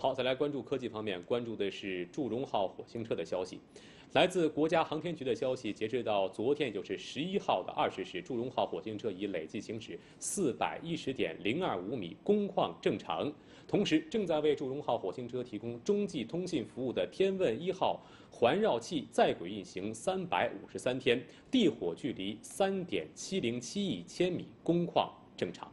好，再来关注科技方面，关注的是祝融号火星车的消息。来自国家航天局的消息，截止到昨天，也就是11号的20时，祝融号火星车已累计行驶410.025米，工况正常。同时，正在为祝融号火星车提供中继通信服务的天问1号环绕器在轨运行353天，地火距离3.707亿千米，工况正常。